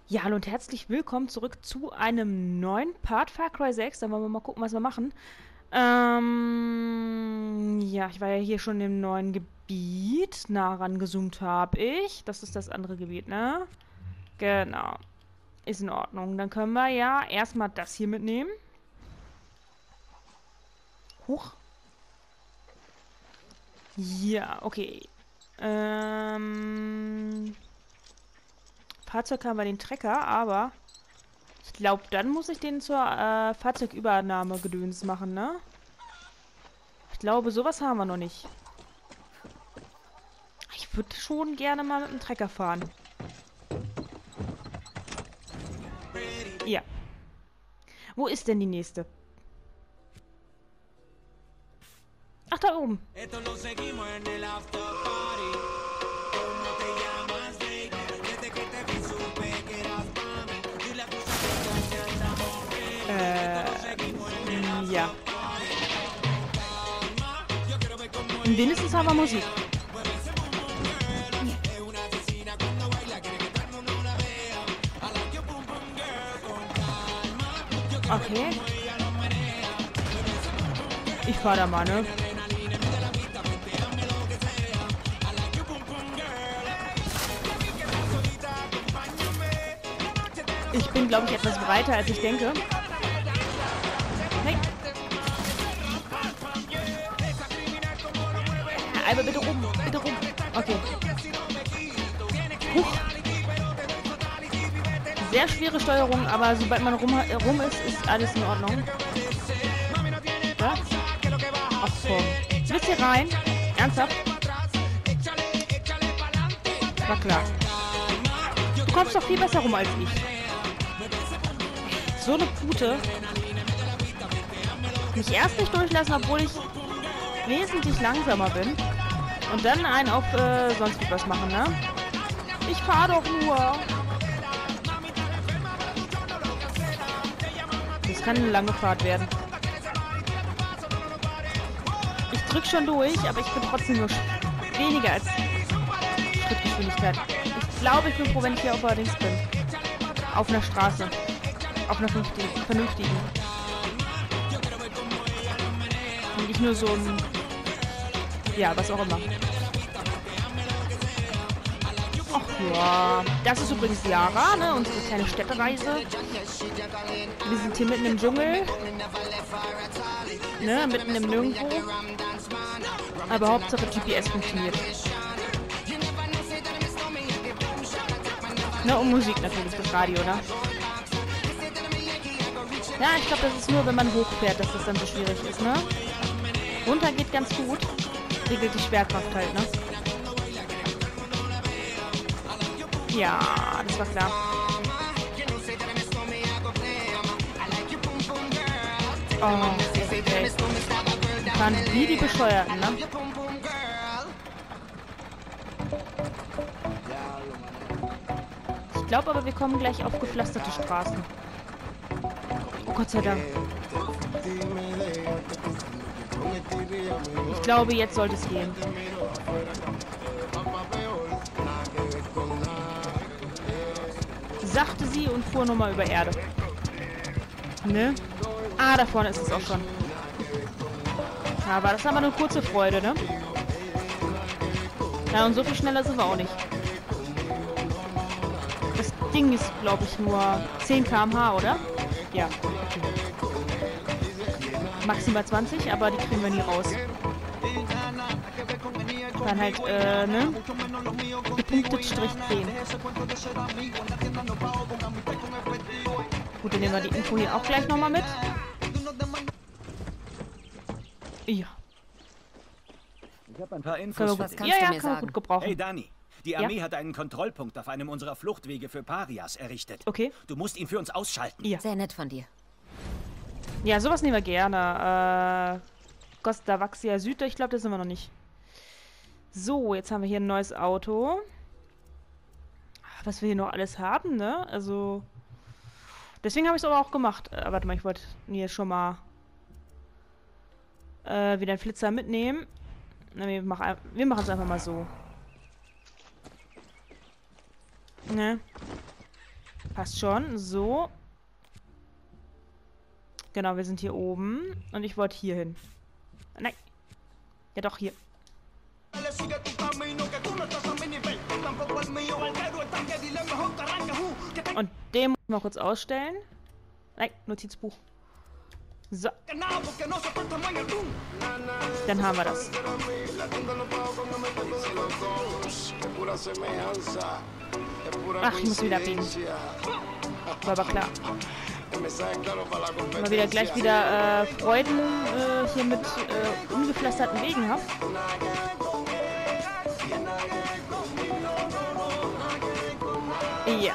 Ja, hallo und herzlich willkommen zurück zu einem neuen Part Far Cry 6. Dann wollen wir mal gucken, was wir machen. Ja, ich war ja hier schon im neuen Gebiet. Nah rangezoomt habe ich. Das ist das andere Gebiet, ne? Genau. Ist in Ordnung. Dann können wir ja erstmal das hier mitnehmen. Huch. Ja, okay. Fahrzeug haben wir den Trecker, aber ich glaube, dann muss ich den zur Fahrzeugübernahme Gedöns machen, ne? Ich glaube, sowas haben wir noch nicht. Ich würde schon gerne mal mit dem Trecker fahren. Ja. Wo ist denn die nächste? Ach, da oben. Ja. Und wenigstens haben wir Musik. Okay. Ich fahr da mal, ne? Ich bin, glaube ich, etwas breiter, als ich denke. Hey. Aber bitte rum, bitte rum. Okay. Huch. Sehr schwere Steuerung, aber sobald man rum ist, ist alles in Ordnung. Was? Ach komm. Du willst hier rein? Ernsthaft? War klar. Du kommst doch viel besser rum als ich. So eine Pute. Mich erst nicht durchlassen, obwohl ich wesentlich langsamer bin. Und dann einen auf sonst wie was machen, ne? Ich fahr doch nur. Das kann eine lange Fahrt werden. Ich drück schon durch, aber ich bin trotzdem nur weniger als Schrittgeschwindigkeit. Ich glaube, ich bin froh, wenn ich hier auf der Dings bin. Auf einer Straße. Auf einer vernünftigen. Und nicht nur so ein... Ja, was auch immer. Ach ja. Das ist übrigens Lara, ne? Unsere kleine Städtereise. Wir sind hier mitten im Dschungel. Ne? Mitten im Nirgendwo. Aber Hauptsache GPS funktioniert. Ne? Und Musik natürlich, das Radio, ne? Ja, ich glaube, das ist nur, wenn man hochfährt, dass das dann so schwierig ist, ne? Runter geht ganz gut. Regelt die Schwerkraft halt, ne? Ja, das war klar. Oh, okay. Fahren wie die Bescheuerten, ne? Ich glaube aber, wir kommen gleich auf gepflasterte Straßen. Gott sei Dank. Ich glaube, jetzt sollte es gehen. Sagte sie und fuhr nochmal über Erde. Ne? Ah, da vorne ist es auch schon. Aber das war aber eine kurze Freude, ne? Ja, und so viel schneller sind wir auch nicht. Das Ding ist, glaube ich, nur 10 km/h, oder? Ja. Maximal 20, aber die kriegen wir nie raus. Dann halt, ne? Gepunktet Strich 10. Gut, dann nehmen wir die Info hier auch gleich nochmal mit. Ja. Ich habe ein paar Infos. Was kannst du mir Kann man sagen? gut gebrauchen. Hey Dani, die Armee hat einen Kontrollpunkt auf einem unserer Fluchtwege für Parias errichtet. Okay. Du musst ihn für uns ausschalten. Ja. Sehr nett von dir. Ja, sowas nehmen wir gerne. Costa Vaxia Süd, ich glaube, das sind wir noch nicht. So, jetzt haben wir hier ein neues Auto. Was wir hier noch alles haben, ne? Also... Deswegen habe ich es aber auch gemacht. Warte mal, ich wollte hier schon mal wieder einen Flitzer mitnehmen. Na, wir machen es einfach mal so. Ne? Passt schon. So. Genau, wir sind hier oben. Und ich wollte hier hin. Nein. Ja doch, hier. Und den muss ich mal kurz ausstellen. Nein, Notizbuch. So. Dann haben wir das. Ach, ich muss wieder abbiegen. War aber klar. Mal wieder gleich wieder Freuden hier mit ungepflasterten Wegen habe. Ja.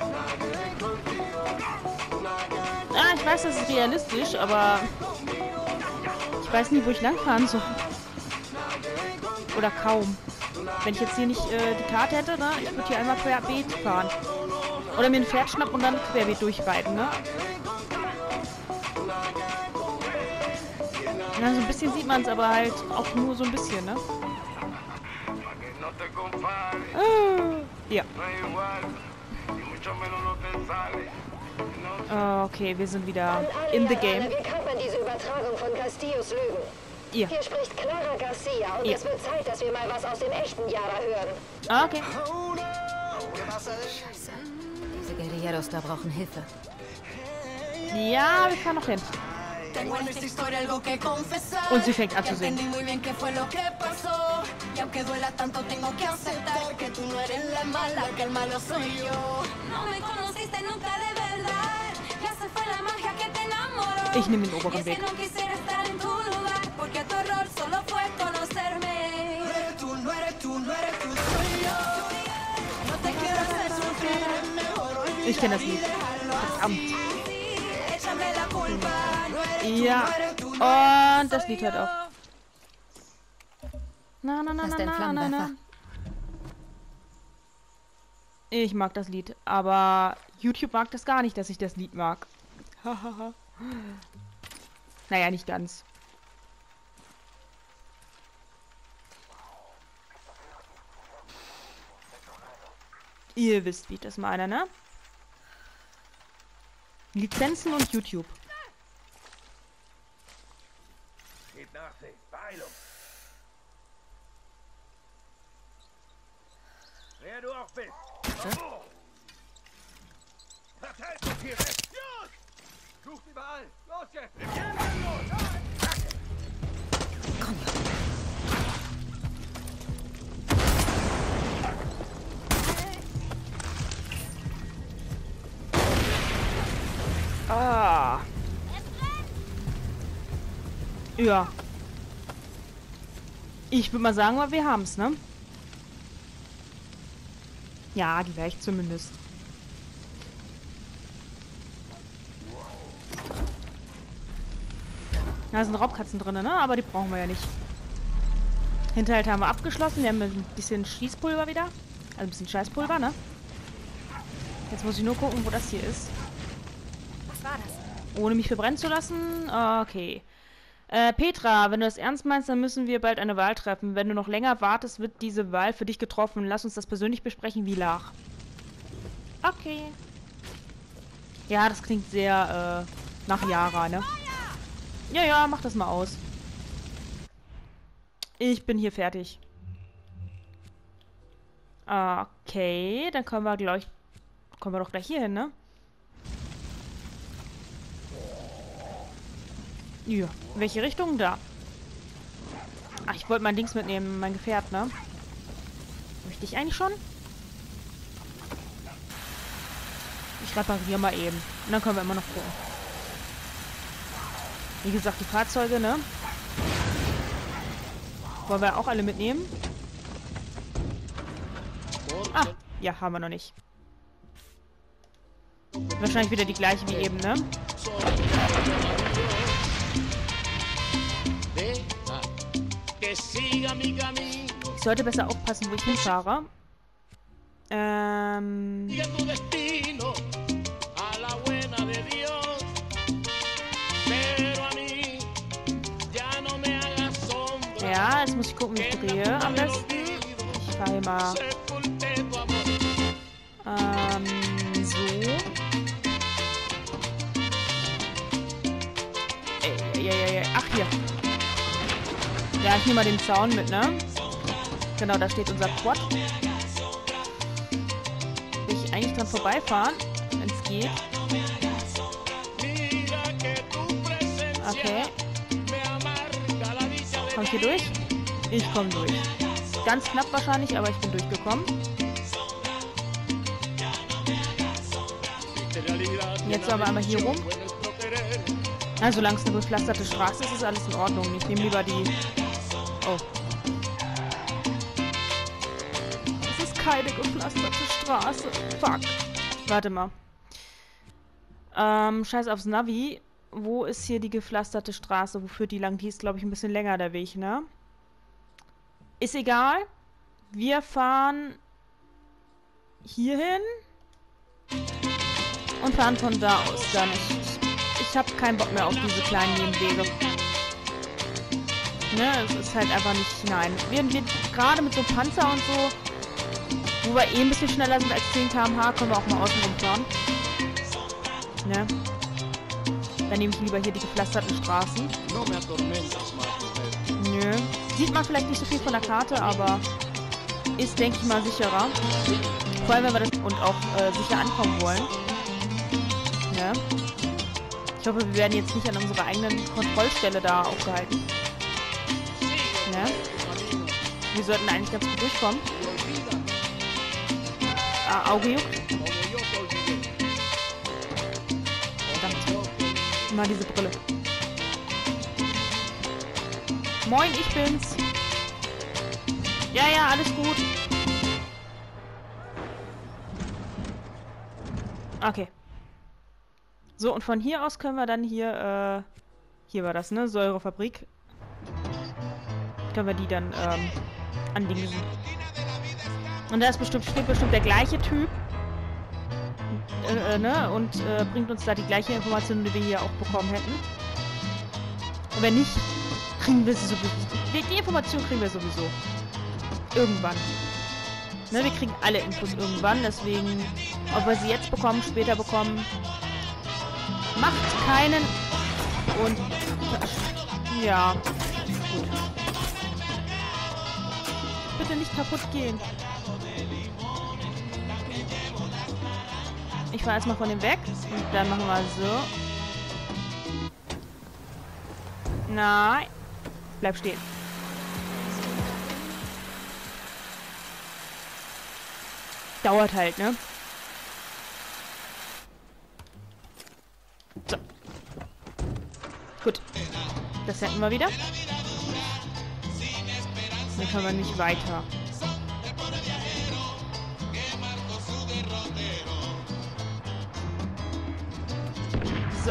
Ah, ich weiß, das ist realistisch, aber ich weiß nie, wo ich langfahren soll. Oder kaum. Wenn ich jetzt hier nicht die Karte hätte, ne? Ich würde hier einmal querbeet fahren. Oder mir ein Pferd schnappen und dann querbeet durchreiten, ne? Ja, so ein bisschen sieht man es, aber halt auch nur so ein bisschen, ne? Ja. Okay, wir sind wieder in the game. Wie kann man diese Übertragung von Castillos Lügen? Ja. Hier spricht Clara Garcia und es wird Zeit, dass wir mal was aus dem echten Yara hören. Ah, okay. Scheiße. Diese Guerilleros da brauchen Hilfe. Ja, wir fahren noch hin. Und sie fängt an zu singen. Ich nehme den oberen Weg. Ich kenne das Lied. Verdammt. Ja. Und das Lied hört auf. Na, na, na, na, na, na. Ich mag das Lied, aber YouTube mag das gar nicht, dass ich das Lied mag. Naja, nicht ganz. Ihr wisst, wie ich das meine, ne? Lizenzen und YouTube. Gib Nachsicht, Beeilung. Wer du auch bist. Oh. Verteilpapier weg. Ja. Sucht überall. Los jetzt. Komm. Ah. Ja. Ich würde mal sagen, wir haben es, ne? Ja, gleich zumindest. Da sind Raubkatzen drin, ne? Aber die brauchen wir ja nicht. Hinterhalt haben wir abgeschlossen. Wir haben ein bisschen Schießpulver wieder. Also ein bisschen Scheißpulver, ne? Jetzt muss ich nur gucken, wo das hier ist. Was war das? Ohne mich verbrennen zu lassen? Okay. Petra, wenn du das ernst meinst, dann müssen wir bald eine Wahl treffen. Wenn du noch länger wartest, wird diese Wahl für dich getroffen. Lass uns das persönlich besprechen, wie Lach. Okay. Ja, das klingt sehr, nach Yara, ne? Ja, ja, mach das mal aus. Ich bin hier fertig. Okay, dann kommen wir doch gleich hier hin, ne? Ja, in welche Richtung? Da. Ach, ich wollte mein Dings mitnehmen, mein Gefährt, ne? Möchte ich eigentlich schon? Ich repariere mal eben. Und dann können wir immer noch gucken. Wie gesagt, die Fahrzeuge, ne? Wollen wir auch alle mitnehmen? Ah, ja, haben wir noch nicht. Wahrscheinlich wieder die gleiche wie eben, ne? Ich sollte besser aufpassen, wo ich hinfahre. Ja, jetzt muss ich gucken, wie ich drehe am besten. Ich fahre hier mal so. Ach, hier. Ja, ich nehme mal den Zaun mit, ne? Genau, da steht unser Quad. Will ich eigentlich dran vorbeifahren, wenn es geht. Okay. Komm ich hier durch? Ich komme durch. Ganz knapp wahrscheinlich, aber ich bin durchgekommen. Jetzt aber einmal hier rum. Also, solange es eine gepflasterte Straße ist, ist alles in Ordnung. Ich nehme lieber die... Oh. Es ist keine gepflasterte Straße. Fuck. Warte mal. Scheiß aufs Navi. Wo ist hier die gepflasterte Straße? Wo führt die lang? Die ist, glaube ich, ein bisschen länger, der Weg, ne? Ist egal. Wir fahren hier hin und fahren von da aus dann. Ich habe keinen Bock mehr auf diese kleinen Nebenwege. Ne, es ist halt einfach nicht... Nein. Wir gerade mit so Panzer und so, wo wir eh ein bisschen schneller sind als 10 km/h, können wir auch mal außen rumfahren. Ne? Dann nehme ich lieber hier die gepflasterten Straßen. Nö. Sieht man vielleicht nicht so viel von der Karte, aber ist, denke ich mal, sicherer. Vor allem, wenn wir das und auch sicher ankommen wollen. Ja. Ich hoffe, wir werden jetzt nicht an unserer eigenen Kontrollstelle da aufgehalten. Ja. Wir sollten eigentlich ganz gut durchkommen. Ah, Auge juckt. Verdammt. Mal diese Brille. Moin, ich bin's. Ja, ja, alles gut. Okay. So, und von hier aus können wir dann hier, hier war das, ne? Säurefabrik. Können wir die dann, andingen. Und da ist steht bestimmt der gleiche Typ. Ne? Und bringt uns da die gleiche Information, die wir hier auch bekommen hätten. Und wenn nicht, kriegen wir sie sowieso. Die Information kriegen wir sowieso. Irgendwann. Ne? Wir kriegen alle Infos irgendwann, deswegen, ob wir sie jetzt bekommen, später bekommen, macht keinen. Und ja, gut. Bitte nicht kaputt gehen. Ich fahre erstmal von dem weg und dann machen wir so. Nein. Bleib stehen. Dauert halt, ne? So. Gut. Das hätten wir wieder. Dann können wir nicht weiter. So.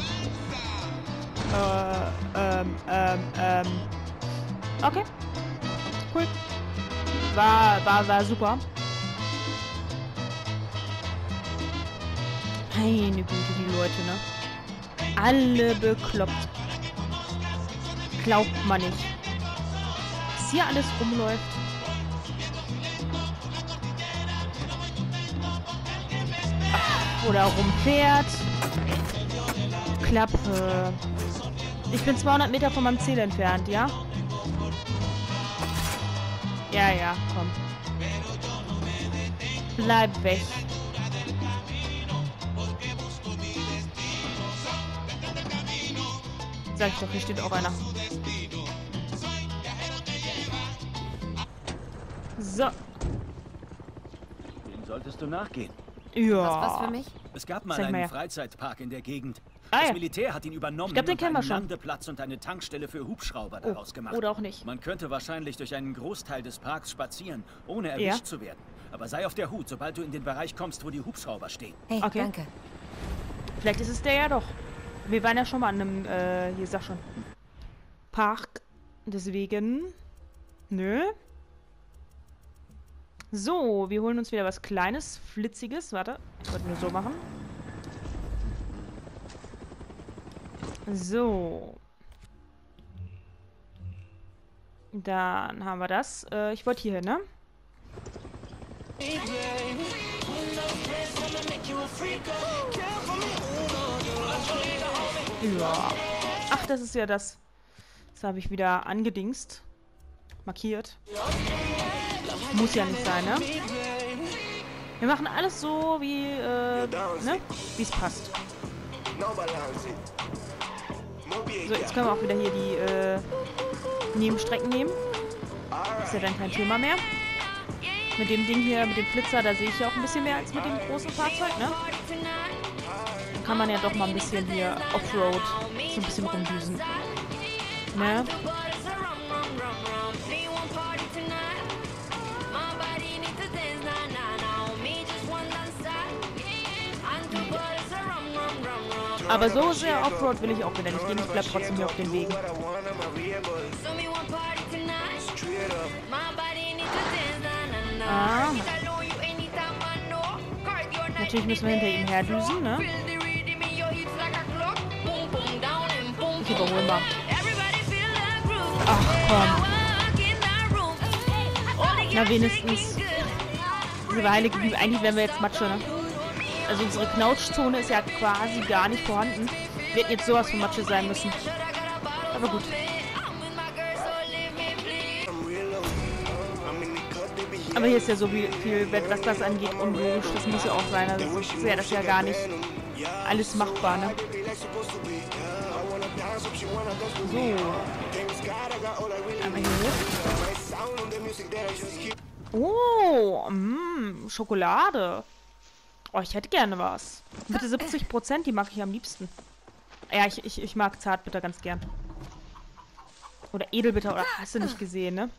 Okay. Cool. War super. Meine Güte, die Leute, ne? Alle bekloppt. Glaubt man nicht. Was hier alles rumläuft. Oder rumfährt. Klappe. Ich bin 200 Meter von meinem Ziel entfernt, ja? Ja, ja, komm. Bleib weg. Sag ich doch, hier steht auch einer. So. Dem solltest du nachgehen. Ja. Was für mich? Es gab mal einen Freizeitpark in der Gegend. Ah, Das ja. Militär hat ihn übernommen Ich glaub, den und kennen wir einen schon. Landeplatz und eine Tankstelle für Hubschrauber daraus gemacht. Oder auch nicht. Man könnte wahrscheinlich durch einen Großteil des Parks spazieren, ohne erwischt zu werden. Aber sei auf der Hut, sobald du in den Bereich kommst, wo die Hubschrauber stehen. Hey, Okay. danke. Vielleicht ist es der ja doch. Wir waren ja schon mal an einem, hier sag schon, Park. Deswegen. Nö. So, wir holen uns wieder was Kleines, Flitziges. Warte, ich wollte nur so machen. So. Dann haben wir das. Ich wollte hier hin, ne? Ja. Ach, das ist ja das. Das habe ich wieder angedingst. Markiert. Muss ja nicht sein, ne? Wir machen alles so, wie, ne? Wie es passt. So, jetzt können wir auch wieder hier die, Nebenstrecken nehmen. Ist ja dann kein Thema mehr. Mit dem Ding hier, mit dem Flitzer, da sehe ich ja auch ein bisschen mehr als mit dem großen Fahrzeug, ne? Dann kann man ja doch mal ein bisschen hier Offroad so ein bisschen rumdüsen. Ne? Aber so sehr Offroad will ich auch wieder nicht gehen. Ich bleib trotzdem hier auf den Wegen. Ah. Natürlich müssen wir hinter ihm herdüsen, ne? Ich überhole mal. Ach komm. Na wenigstens. Diese heilige Liebe. Eigentlich wären wir jetzt Matsche, ne? Also unsere Knautschzone ist ja quasi gar nicht vorhanden. Wir hätten jetzt sowas von Matsche sein müssen. Aber gut. Aber hier ist ja so viel, was das angeht, unlogisch. Das muss ja auch sein. Also sonst wäre das ja gar nicht alles machbar, ne? So. Einmal hier hoch. Oh, Schokolade. Oh, ich hätte gerne was. Bitte 70%, die mag ich am liebsten. Ja, ich mag Zartbitter ganz gern. Oder Edelbitter, oder hast du nicht gesehen, ne?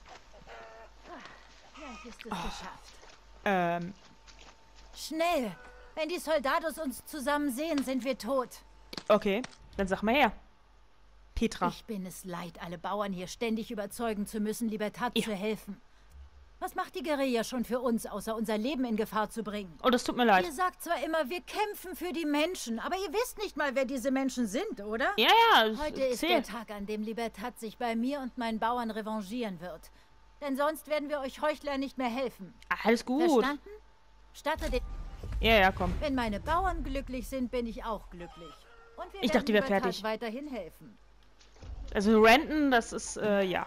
Oh. Schnell! Wenn die Soldados uns zusammen sehen, sind wir tot. Okay, dann sag mal her. Petra. Ich bin es leid, alle Bauern hier ständig überzeugen zu müssen, Libertad zu helfen. Was macht die Guerilla schon für uns, außer unser Leben in Gefahr zu bringen? Oh, das tut mir leid. Ihr sagt zwar immer, wir kämpfen für die Menschen, aber ihr wisst nicht mal, wer diese Menschen sind, oder? Ja, ja. Heute ist der Tag, an dem Libertad sich bei mir und meinen Bauern revanchieren wird. Denn sonst werden wir euch Heuchler nicht mehr helfen. Alles gut. Verstanden? Statte den... Ja, komm. Wenn meine Bauern glücklich sind, bin ich auch glücklich. Und wir ich dachte, die wäre Libertad fertig. weiterhin helfen. Also Renten, das ist, ja.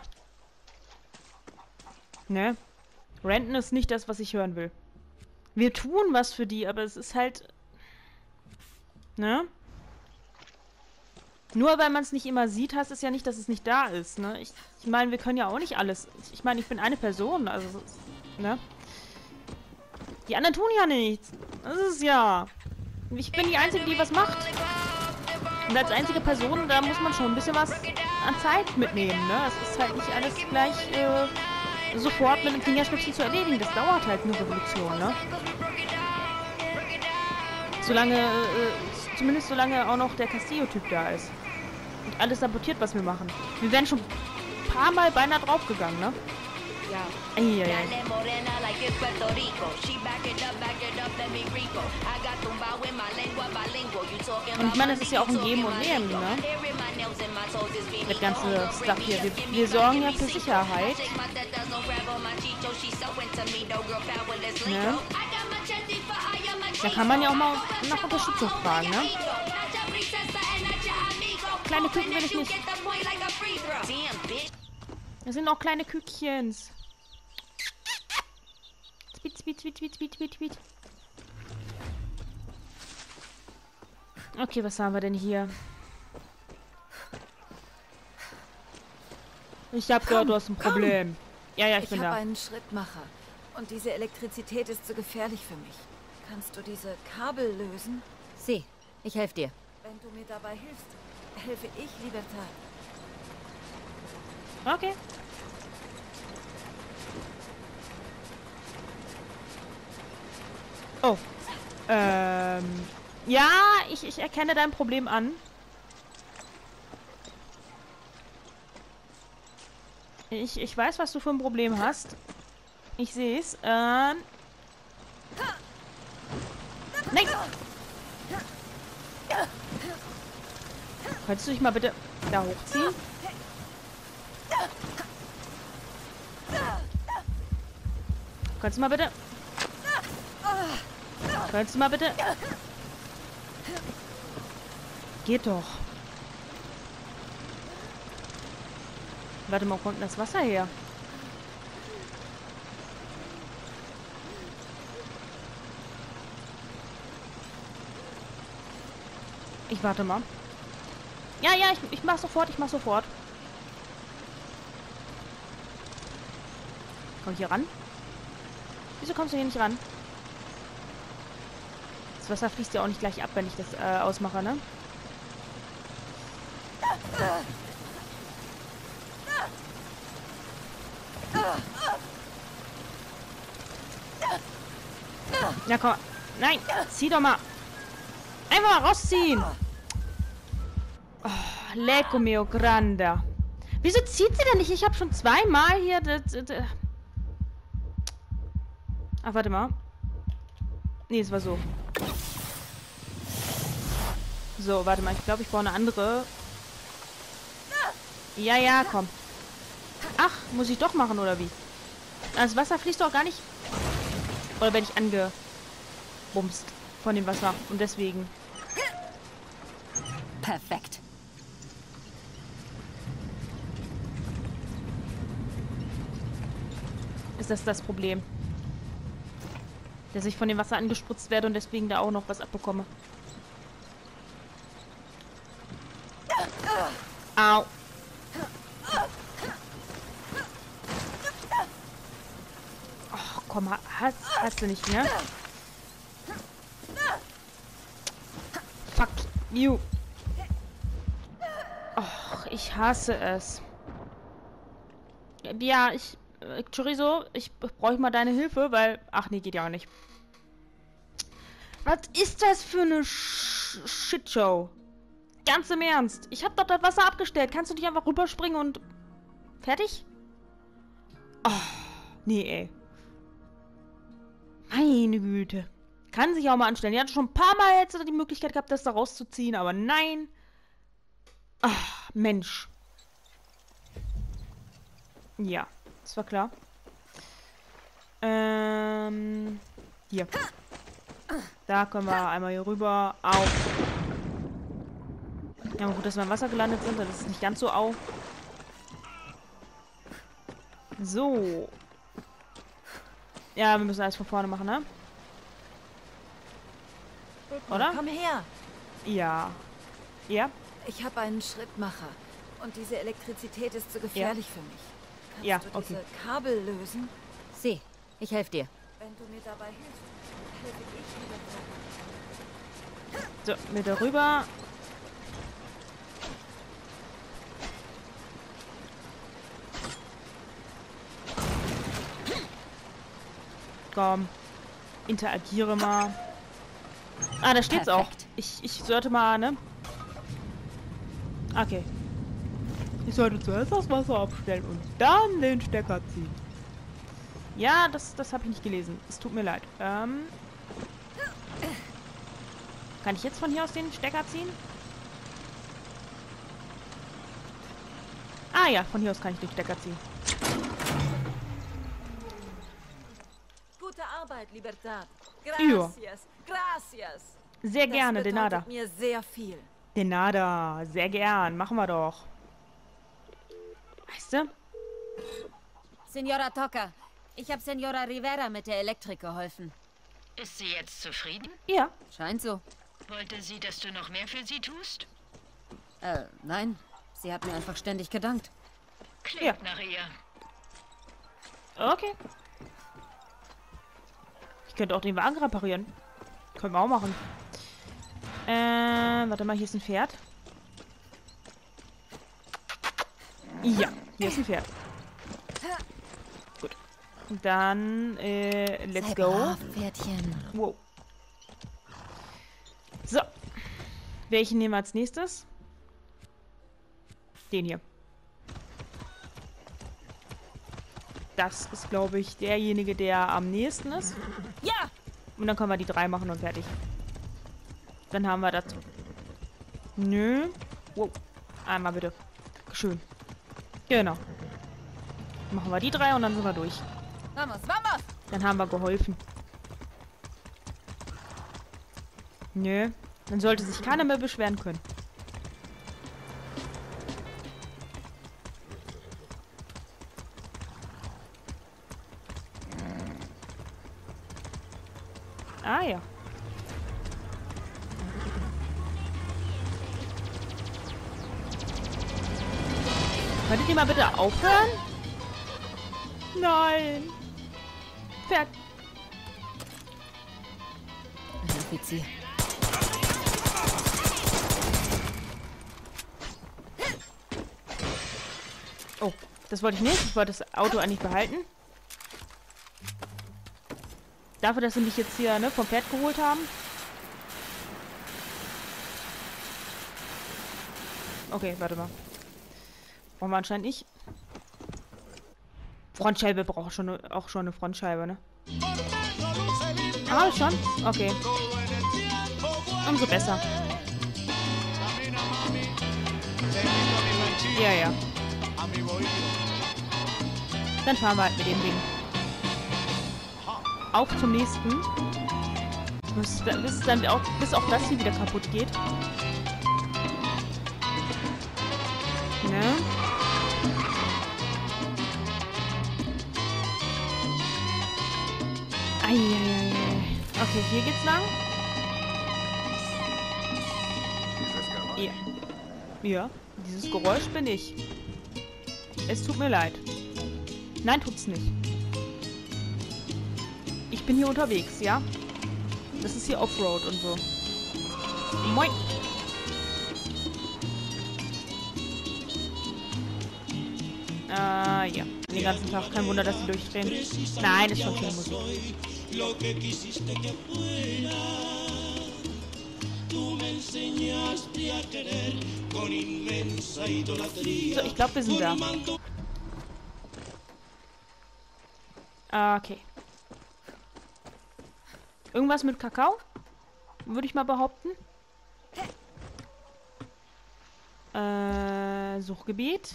Ne? Renten ist nicht das, was ich hören will. Wir tun was für die, aber es ist halt... Ne? Nur weil man es nicht immer sieht, heißt es ja nicht, dass es nicht da ist, ne? Ich meine, wir können ja auch nicht alles... Ich meine, ich bin eine Person, also... Ne? Die anderen tun ja nichts. Das ist ja... Ich bin die Einzige, die was macht. Und als einzige Person, da muss man schon ein bisschen was an Zeit mitnehmen, ne? Es ist halt nicht alles gleich, sofort mit dem Fingerschnipsen zu erledigen. Das dauert halt eine Revolution, ne? Solange, zumindest solange auch noch der Castillo-Typ da ist. Und alles sabotiert, was wir machen. Wir wären schon ein paar Mal beinahe draufgegangen, ne? Ja. Und ich meine, es ist ja auch ein Geben und Nehmen, ne? Das ganze Stuff hier. Wir sorgen ja für Sicherheit. Ne? Da kann man ja auch mal nach Unterstützung fragen, ne? Kleine Küken will ich nicht. Das sind auch kleine Kükchens. Tweet. Okay, was haben wir denn hier? Ich hab gehört, du hast ein Problem. Ja, ich bin da. Ich habe einen Schrittmacher. Und diese Elektrizität ist zu gefährlich für mich. Kannst du diese Kabel lösen? Sie, ich helfe dir. Wenn du mir dabei hilfst, helfe ich Libertad. Okay. Oh. Ja, ich erkenne dein Problem an. Ich weiß, was du für ein Problem hast. Ich sehe es. Nein! Könntest du dich mal bitte da hochziehen? Könntest du mal bitte... Könntest du mal bitte... Geht doch. Warte mal, wo kommt denn das Wasser her? Ich warte mal. Ja, ich mach sofort, Komm ich hier ran? Wieso kommst du hier nicht ran? Das Wasser fließt ja auch nicht gleich ab, wenn ich das ausmache, ne? Ja, komm. Nein, zieh doch mal. Einfach mal rausziehen. Oh, Lecco mio grande. Wieso zieht sie denn nicht? Ich habe schon zweimal hier... Ach, warte mal. Nee, es war so. So, warte mal. Ich glaube, ich brauche eine andere. Ja, komm. Ach, muss ich doch machen, oder wie? Das Wasser fließt doch gar nicht... Oder werde ich angebumst von dem Wasser. Und deswegen... Perfekt. Ist das Problem? Dass ich von dem Wasser angespritzt werde und deswegen da auch noch was abbekomme. Au. Ach, komm, hast du nicht, ne? Fuck you. Ach, ich hasse es. Ja, Chorizo, ich brauche mal deine Hilfe, weil... Ach nee, geht ja auch nicht. Was ist das für eine Shitshow? Ganz im Ernst. Ich habe doch das Wasser abgestellt. Kannst du nicht einfach rüberspringen und... Fertig? Oh, nee, ey. Meine Güte. Kann sich auch mal anstellen. Die hatte schon ein paar Mal jetzt die Möglichkeit gehabt, das da rauszuziehen, aber nein. Ach, Mensch. Ja, das war klar. Hier. Da können wir einmal hier rüber. Au. Ja, gut, dass wir im Wasser gelandet sind. Das ist nicht ganz so au. So. Ja, wir müssen alles von vorne machen, ne? Oder? Komm her. Ja. Ja? Ich habe einen Schrittmacher. Und diese Elektrizität ist zu gefährlich für mich. Kannst du diese Kabel lösen? Sieh, ich helfe dir. Wenn du mir dabei hilfst, helfe ich dir. So, mit darüber. Komm. Interagiere mal. Ah, da steht's auch. Ich sollte mal, ne? Okay. Ich sollte zuerst das Wasser abstellen und dann den Stecker ziehen. Ja, das habe ich nicht gelesen. Es tut mir leid. Kann ich jetzt von hier aus den Stecker ziehen? Ah ja, von hier aus kann ich den Stecker ziehen. Gute Arbeit, Libertad. Ja. Gracias. Sehr gerne, das Denada. bedeutet mir sehr viel. Denada, sehr gern. Machen wir doch. Weißt du? Senora Toca, ich habe Senora Rivera mit der Elektrik geholfen. Ist sie jetzt zufrieden? Ja. Scheint so. Wollte sie, dass du noch mehr für sie tust? Nein. Sie hat mir einfach ständig gedankt. Klingt nach ihr. Okay. Ich könnte auch den Wagen reparieren. Können wir auch machen. Warte mal, hier ist ein Pferd. Ja, hier ist ein Pferd. Gut. Und dann, let's go. Brav, Pferdchen. Wow. So. Welchen nehmen wir als nächstes? Den hier. Das ist, glaube ich, derjenige, der am nächsten ist. Ja! Und dann können wir die 3 machen und fertig. Dann haben wir das. Nö. Wow. Einmal bitte. Schön. Genau. Machen wir die 3 und dann sind wir durch. Vamos, vamos! Dann haben wir geholfen. Nö. Dann sollte sich keiner mehr beschweren können. Ah ja. Könntet ihr mal bitte aufhören? Nein. Ein Offizier. Oh, das wollte ich nicht. Ich wollte das Auto eigentlich behalten. Dafür, dass sie mich jetzt hier vom Pferd geholt haben. Okay, warte mal. Brauchen wir anscheinend nicht. Frontscheibe braucht auch schon eine Frontscheibe, ne? Ah, schon? Okay. Umso besser. Ja, ja. Dann fahren wir halt mit dem Ding. Auf zum nächsten. Bis auch das hier wieder kaputt geht. Ne? Eieiei. Okay, hier geht's lang. Ja. Ja, dieses Geräusch bin ich. Es tut mir leid. Nein, tut's nicht. Ich bin hier unterwegs, ja? Das ist hier Offroad und so. Moin. Ja. Den ganzen Tag. Kein Wunder, dass sie durchdrehen. Nein, ist schon viel Musik. So, ich glaube, wir sind da. Okay. Irgendwas mit Kakao? Würde ich mal behaupten. Suchgebiet.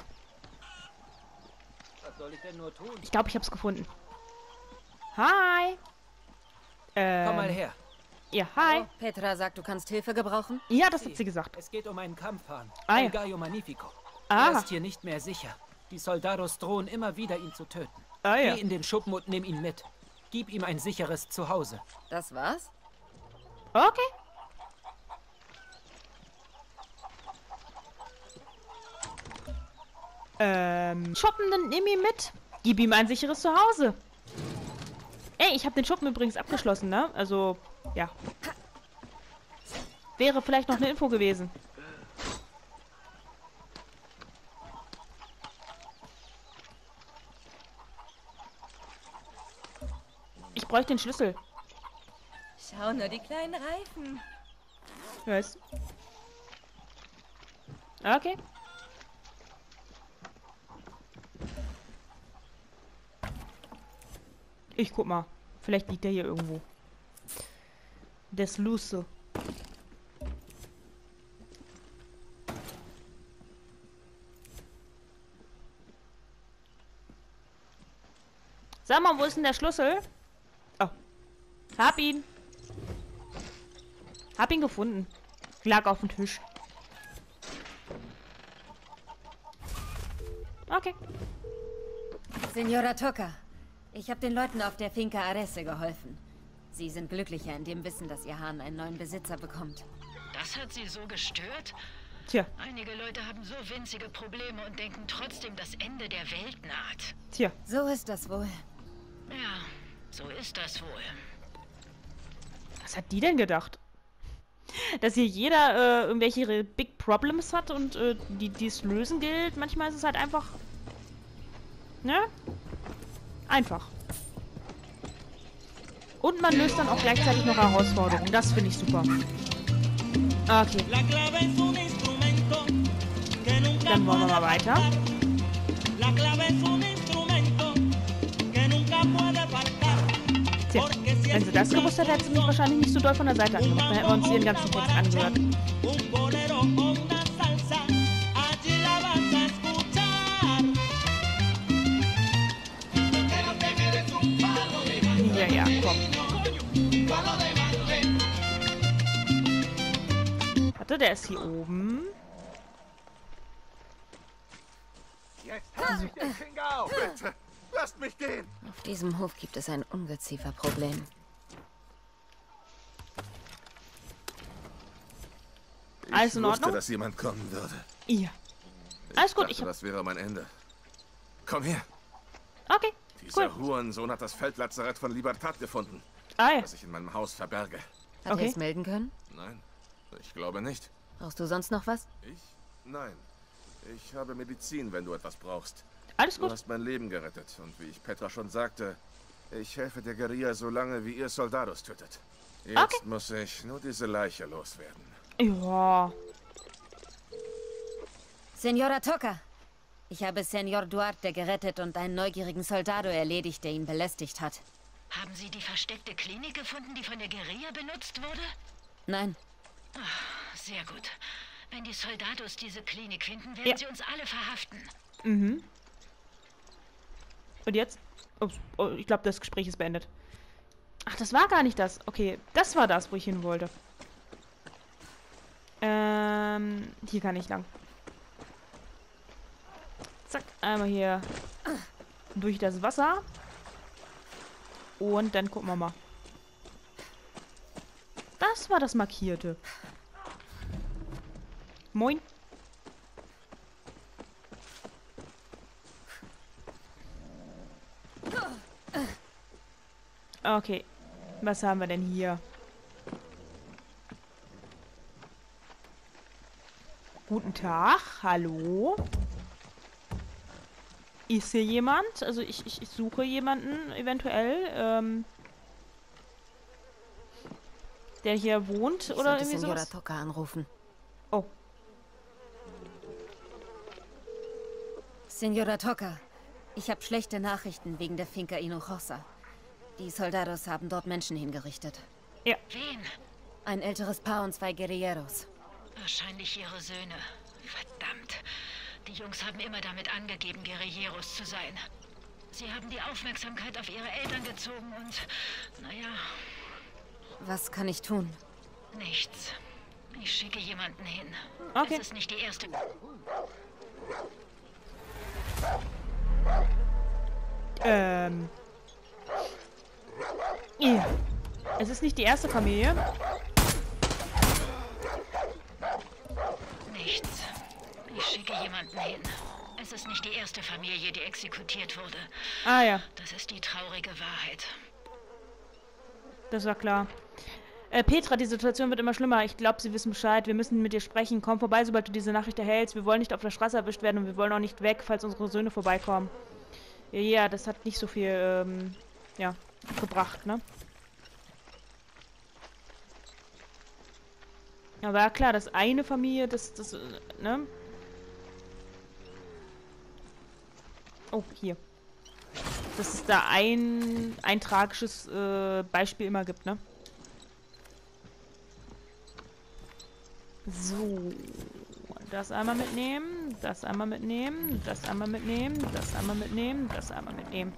Was soll ich denn nur tun? Ich glaube, ich habe es gefunden. Hi. Komm mal her. Ja, hi. Oh, Petra sagt, du kannst Hilfe gebrauchen? Ja, das hat sie gesagt. Es geht um einen Kampfhahn. Ah, ja. Ein Gallo Magnifico. Ah. Er ist hier nicht mehr sicher. Die Soldados drohen immer wieder, ihn zu töten. Ah, ja. Geh in den Schuppen und nimm ihn mit. Gib ihm ein sicheres Zuhause. Das war's? Okay. Shoppen, dann nimm ihn mit. Gib ihm ein sicheres Zuhause. Ey, ich habe den Schuppen übrigens abgeschlossen, ne? Also, ja. Wäre vielleicht noch eine Info gewesen. Ich bräuchte den Schlüssel. Schau nur, die kleinen Reifen. Was? Okay. Ich guck mal. Vielleicht liegt der hier irgendwo. Der Schlüssel. Sag mal, wo ist denn der Schlüssel? Oh. Hab ihn. Hab ihn gefunden. Lag auf dem Tisch. Okay. Senora Toca, ich habe den Leuten auf der Finca Arese geholfen. Sie sind glücklicher in dem Wissen, dass ihr Hahn einen neuen Besitzer bekommt. Das hat sie so gestört? Tja. Einige Leute haben so winzige Probleme und denken trotzdem, das Ende der Welt naht. Tja. So ist das wohl. Ja, so ist das wohl. Was hat die denn gedacht? Dass hier jeder irgendwelche Big Problems hat und die es lösen gilt. Manchmal ist es halt einfach... Ne? Einfach. Und man löst dann auch gleichzeitig noch Herausforderungen. Das finde ich super. Okay. Dann wollen wir mal weiter. Tja, wenn sie das gewusst hätte, hätte sie mich wahrscheinlich nicht so doll von der Seite angemacht. Dann hätten wir uns hier den ganzen Text angehört. Ja, komm. Warte, der ist hier oben. Jetzt halt mich den Finger auf, bitte. Lasst mich gehen. Auf diesem Hof gibt es ein Ungezieferproblem. Alles in Ordnung? Ich wusste, dass jemand kommen würde. Ja. Alles gut, dachte, das wäre mein Ende. Komm her. Okay, Dieser Hurensohn hat das Feldlazarett von Libertad gefunden, das ich in meinem Haus verberge. Hat er es melden können? Nein, ich glaube nicht. Brauchst du sonst noch was? Ich? Nein. Ich habe Medizin, wenn du etwas brauchst. Alles gut. Du hast mein Leben gerettet. Und wie ich Petra schon sagte, ich helfe der Guerilla so lange, wie ihr Soldados tötet. Jetzt muss ich nur diese Leiche loswerden. Ja. Senora Toca, ich habe Senor Duarte gerettet und einen neugierigen Soldado erledigt, der ihn belästigt hat. Haben Sie die versteckte Klinik gefunden, die von der Guerilla benutzt wurde? Nein. Ach, sehr gut. Wenn die Soldados diese Klinik finden, werden sie uns alle verhaften. Mhm. Und jetzt? Ups, oh, ich glaube, das Gespräch ist beendet. Ach, das war gar nicht das. Okay, das war das, wo ich hin wollte. Hier kann ich lang. Zack, einmal hier durch das Wasser. Und dann gucken wir mal. Das war das Markierte. Moin. Okay. Was haben wir denn hier? Guten Tag. Hallo. Ist hier jemand? Also ich suche jemanden eventuell, der hier wohnt oder irgendwie Senora sowas. Toca anrufen. Oh. Senora Toca, ich habe schlechte Nachrichten wegen der Finca Hinojosa. Die Soldados haben dort Menschen hingerichtet. Ja. Wen? Ein älteres Paar und 2 Guerilleros. Wahrscheinlich ihre Söhne. Verdammt. Die Jungs haben immer damit angegeben, Guerilleros zu sein. Sie haben die Aufmerksamkeit auf ihre Eltern gezogen und, naja... Was kann ich tun? Nichts. Ich schicke jemanden hin. Okay. Es ist nicht die erste... Ja. Es ist nicht die erste Familie. Nichts. Ich schicke jemanden hin. Es ist nicht die erste Familie, die exekutiert wurde. Ah ja. Das ist die traurige Wahrheit. Das war klar. Petra, die Situation wird immer schlimmer. Ich glaube, Sie wissen Bescheid. Wir müssen mit dir sprechen. Komm vorbei, sobald du diese Nachricht erhältst. Wir wollen nicht auf der Straße erwischt werden und wir wollen auch nicht weg, falls unsere Söhne vorbeikommen. Ja, das hat nicht so viel, ja, gebracht, ne? Aber ja, klar, das eine Familie, das, ne? Oh, hier. Dass es da ein tragisches Beispiel immer gibt, ne? So. Das einmal mitnehmen, das einmal mitnehmen, das einmal mitnehmen, das einmal mitnehmen, das einmal mitnehmen.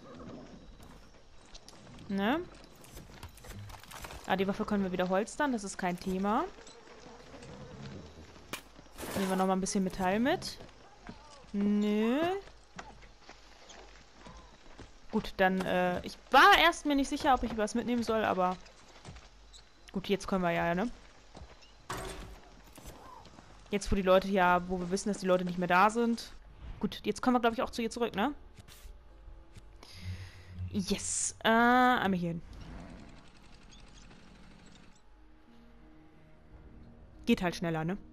Ne? Ah, die Waffe können wir wieder holstern, das ist kein Thema. Nehmen wir nochmal ein bisschen Metall mit. Nö. Gut, dann, ich war erst mir nicht sicher, ob ich was mitnehmen soll, aber... Gut, jetzt können wir ja, ne? Jetzt, wo die Leute ja, wo wir wissen, dass die Leute nicht mehr da sind. Gut, jetzt kommen wir, glaube ich, auch zu ihr zurück, ne? Yes. Einmal hier hin. Geht halt schneller, ne?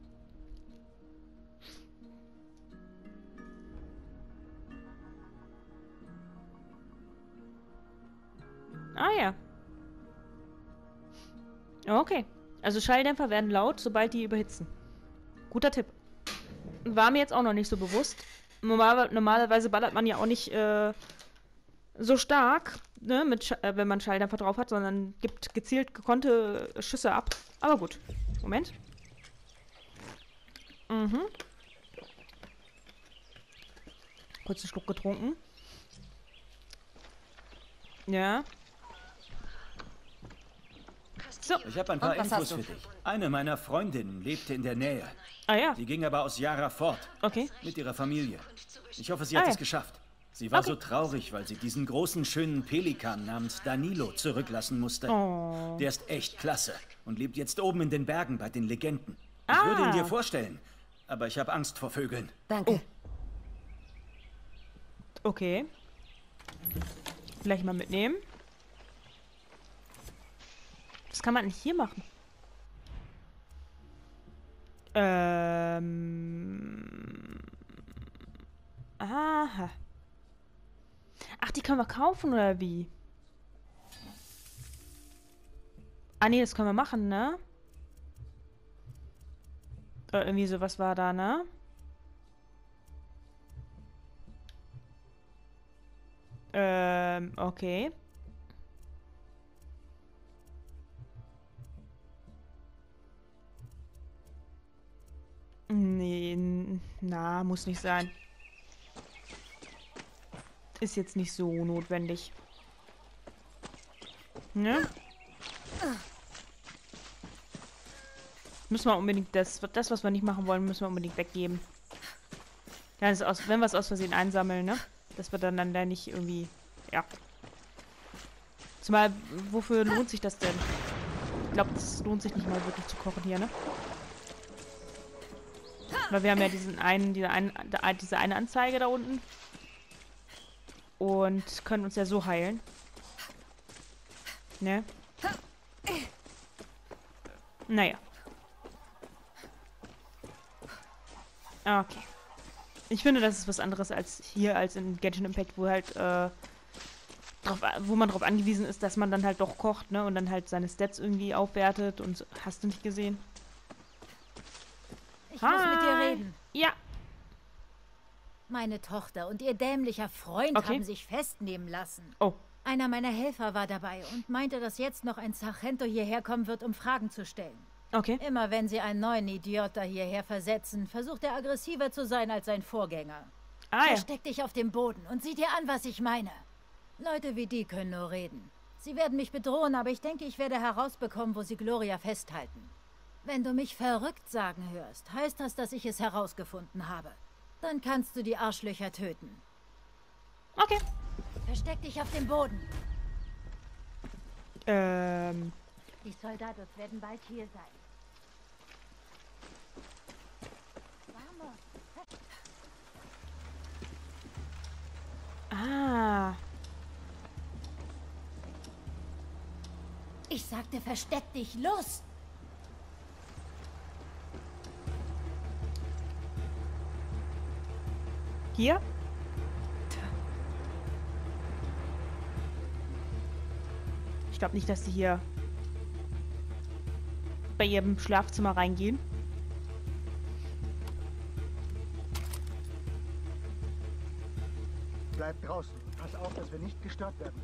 Ah ja. Okay. Also Schalldämpfer werden laut, sobald die überhitzen. Guter Tipp. War mir jetzt auch noch nicht so bewusst. Normalerweise ballert man ja auch nicht so stark, ne, wenn man Schalldämpfer drauf hat, sondern gibt gezielt gekonnte Schüsse ab. Aber gut. Moment. Mhm. Kurz einen Schluck getrunken. Ja. So. Ich habe ein paar Infos für dich. Eine meiner Freundinnen lebte in der Nähe. Ah ja. Sie ging aber aus Yara fort. Okay. Mit ihrer Familie. Ich hoffe, sie hat es geschafft. Sie war so traurig, weil sie diesen großen, schönen Pelikan namens Danilo zurücklassen musste. Oh. Der ist echt klasse und lebt jetzt oben in den Bergen bei den Legenden. Ich würde ihn dir vorstellen, aber ich habe Angst vor Vögeln. Danke. Okay. Vielleicht mal mitnehmen. Was kann man denn hier machen? Aha. Ach, die können wir kaufen, oder wie? Ah, nee, das können wir machen, ne? Irgendwie sowas war da, ne? Okay. Nee, na, muss nicht sein. Ist jetzt nicht so notwendig. Ne? Müssen wir unbedingt das, was wir nicht machen wollen, müssen wir unbedingt weggeben. Ja, das ist wenn wir es aus Versehen einsammeln, ne? Dass wir dann da nicht irgendwie, ja. Zumal, wofür lohnt sich das denn? Ich glaube, es lohnt sich nicht mal wirklich zu kochen hier, ne? Weil wir haben ja diese eine Anzeige da unten. Und können uns ja so heilen. Ne? Naja. Okay. Ich finde, das ist was anderes als hier, als in Genshin Impact, wo halt, wo man darauf angewiesen ist, dass man dann halt doch kocht, ne? Und dann halt seine Stats irgendwie aufwertet und so. Hast du nicht gesehen? Ich muss mit dir reden. Ja. Meine Tochter und ihr dämlicher Freund haben sich festnehmen lassen. Oh. Einer meiner Helfer war dabei und meinte, dass jetzt noch ein Sargento hierher kommen wird, um Fragen zu stellen. Okay. Immer wenn sie einen neuen Idiota hierher versetzen, versucht er aggressiver zu sein als sein Vorgänger. Versteck dich auf dem Boden und sieh dir an, was ich meine. Leute wie die können nur reden. Sie werden mich bedrohen, aber ich denke, ich werde herausbekommen, wo sie Gloria festhalten. Wenn du mich verrückt sagen hörst, heißt das, dass ich es herausgefunden habe. Dann kannst du die Arschlöcher töten. Okay. Versteck dich auf dem Boden. Die Soldados werden bald hier sein. Ah. Ich sagte, versteck dich, los! Hier? Ich glaube nicht, dass die hier bei ihrem Schlafzimmer reingehen. Bleib draußen. Pass auf, dass wir nicht gestört werden.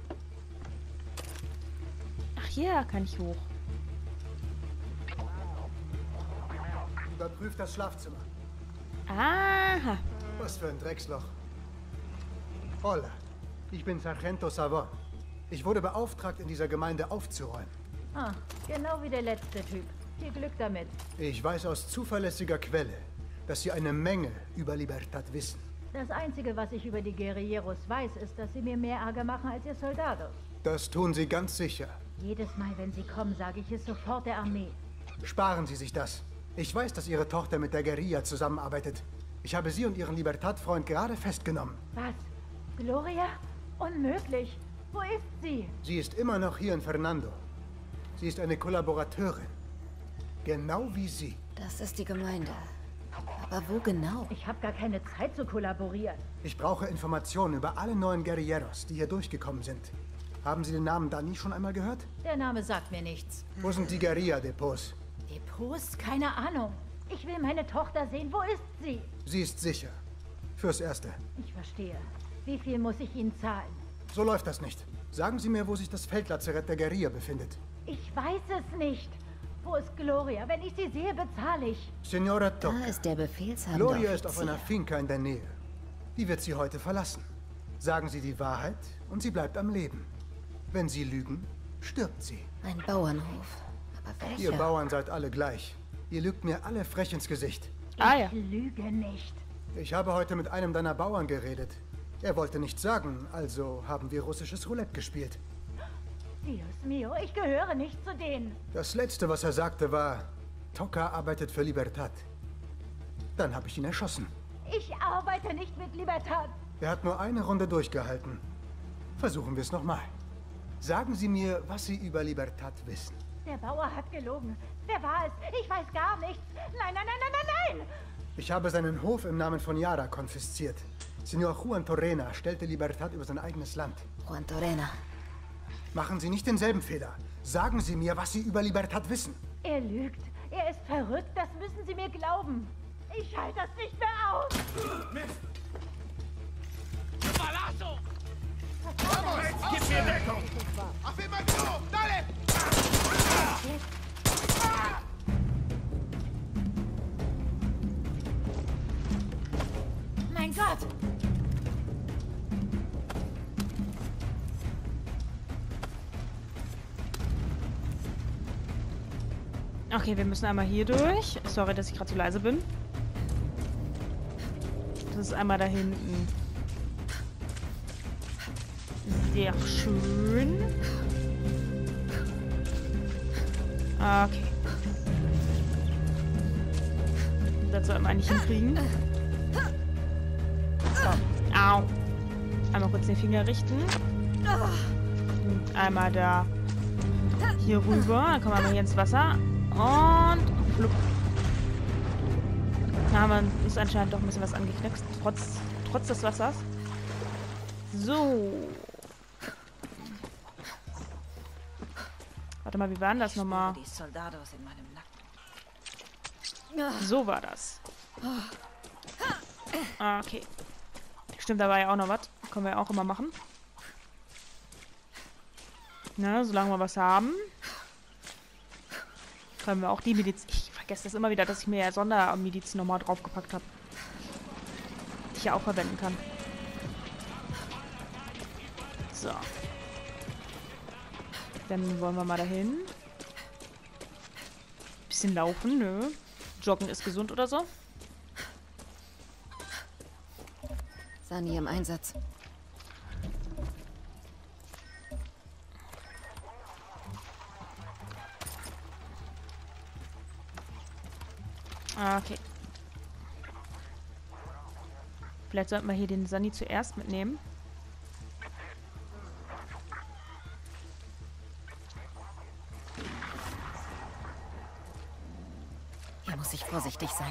Ach, hier kann ich hoch. Überprüf das Schlafzimmer. Aha. Was für ein Drecksloch. Hola, ich bin Sargento Savon. Ich wurde beauftragt, in dieser Gemeinde aufzuräumen. Ah, genau wie der letzte Typ. Viel Glück damit. Ich weiß aus zuverlässiger Quelle, dass Sie eine Menge über Libertad wissen. Das Einzige, was ich über die Guerilleros weiß, ist, dass sie mir mehr Ärger machen als ihr Soldados. Das tun Sie ganz sicher. Jedes Mal, wenn sie kommen, sage ich es sofort der Armee. Sparen Sie sich das. Ich weiß, dass Ihre Tochter mit der Guerilla zusammenarbeitet. Ich habe Sie und Ihren Libertad-Freund gerade festgenommen. Was? Gloria? Unmöglich. Wo ist sie? Sie ist immer noch hier in Fernando. Sie ist eine Kollaborateurin. Genau wie Sie. Das ist die Gemeinde. Aber wo genau? Ich habe gar keine Zeit zu kollaborieren. Ich brauche Informationen über alle neuen Guerilleros, die hier durchgekommen sind. Haben Sie den Namen Dani schon einmal gehört? Der Name sagt mir nichts. Wo sind die Guerilla-Depots? Depots? Keine Ahnung. Ich will meine Tochter sehen. Wo ist sie? Sie ist sicher. Fürs Erste. Ich verstehe. Wie viel muss ich Ihnen zahlen? So läuft das nicht. Sagen Sie mir, wo sich das Feldlazarett der Guerilla befindet. Ich weiß es nicht. Wo ist Gloria? Wenn ich sie sehe, bezahle ich. Senora Toca. Da ist der Befehlshaber. Gloria ist auf einer Finca in der Nähe. Die wird Sie heute verlassen. Sagen Sie die Wahrheit und sie bleibt am Leben. Wenn Sie lügen, stirbt sie. Ein Bauernhof. Aber welcher? Ihr Bauern seid alle gleich. Ihr lügt mir alle frech ins Gesicht. Ich lüge nicht. Ich habe heute mit einem deiner Bauern geredet. Er wollte nichts sagen, also haben wir russisches Roulette gespielt. Dios mio, ich gehöre nicht zu denen. Das Letzte, was er sagte, war, Toca arbeitet für Libertad. Dann habe ich ihn erschossen. Ich arbeite nicht mit Libertad. Er hat nur eine Runde durchgehalten. Versuchen wir es nochmal. Sagen Sie mir, was Sie über Libertad wissen. Der Bauer hat gelogen. Wer war es? Ich weiß gar nichts. Nein, nein, nein, nein, nein, nein! Ich habe seinen Hof im Namen von Yara konfisziert. Senor Juan Torrena stellte Libertad über sein eigenes Land. Juan Torrena. Machen Sie nicht denselben Fehler. Sagen Sie mir, was Sie über Libertad wissen. Er lügt. Er ist verrückt. Das müssen Sie mir glauben. Ich halte das nicht mehr aus. Mist! Balazo! Vamos! Gib mir Deckung! Afirmativo! Dale! Mein Gott! Okay, wir müssen einmal hier durch. Sorry, dass ich gerade zu leise bin. Das ist einmal da hinten. Sehr schön. Okay. Das soll man nicht hinkriegen. So. Au. Einmal kurz den Finger richten. Und einmal da hier rüber. Dann kommen wir mal hier ins Wasser. Und flupp. Da haben wir uns anscheinend doch ein bisschen was angeknackst. Trotz des Wassers. So. Warte mal, wie war denn das nochmal? So war das. Okay. Stimmt, da war ja auch noch was. Können wir ja auch immer machen. Na, solange wir was haben. Können wir auch die Medizin... Ich vergesse das immer wieder, dass ich mir ja Sondermedizin nochmal draufgepackt habe. Die ich ja auch verwenden kann. So. Dann wollen wir mal dahin. Bisschen laufen, nö. Joggen ist gesund oder so. Sani im Einsatz. Okay. Vielleicht sollten wir hier den Sani zuerst mitnehmen. Hier muss ich vorsichtig sein.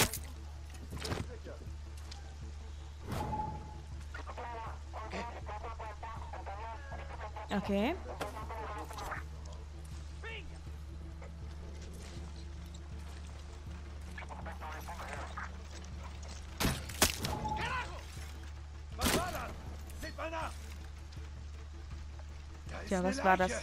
Okay. Ja, was war das?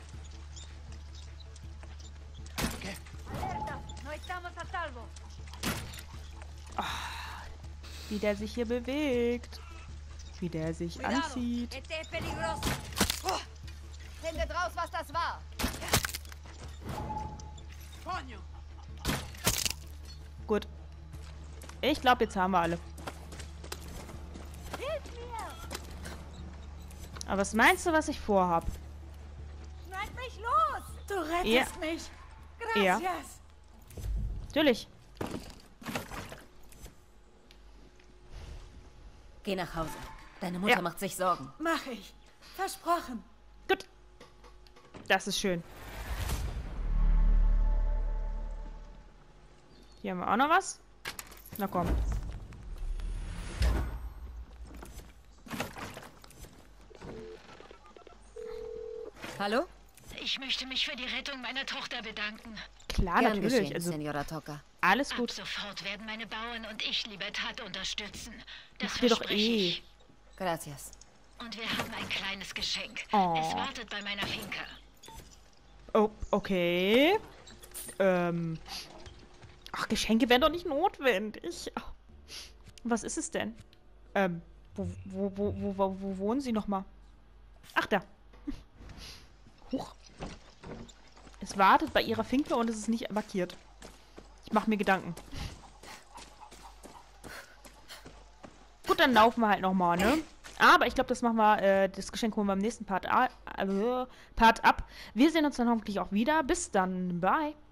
Oh, wie der sich hier bewegt. Wie der sich anzieht. Findet raus, was das war. Gut. Ich glaube, jetzt haben wir alle. Aber was meinst du, was ich vorhab? Schneid mich los! Du rettest mich! Gracias! Ja. Natürlich. Geh nach Hause. Deine Mutter macht sich Sorgen. Mach ich. Versprochen. Gut. Das ist schön. Hier haben wir auch noch was. Na komm. Hallo? Ich möchte mich für die Rettung meiner Tochter bedanken. Klar, Gern natürlich. Geschehen, Also, Senora Toca. alles gut. Ab sofort werden meine Bauern und ich Libertad unterstützen. Das Macht ihr doch verspreche eh. ich. Gracias. Und wir haben ein kleines Geschenk. Oh. Es wartet bei meiner Finca. Oh, okay. Ach, Geschenke wären doch nicht notwendig. Ach, was ist es denn? Wo wohnen Sie nochmal? Ach, da. Huch. Es wartet bei Ihrer Finca und es ist nicht markiert. Ich mache mir Gedanken. Gut, dann laufen wir halt nochmal, ne? Aber ich glaube, das machen wir, das Geschenk holen wir im nächsten Part ab. Wir sehen uns dann hoffentlich auch wieder. Bis dann. Bye.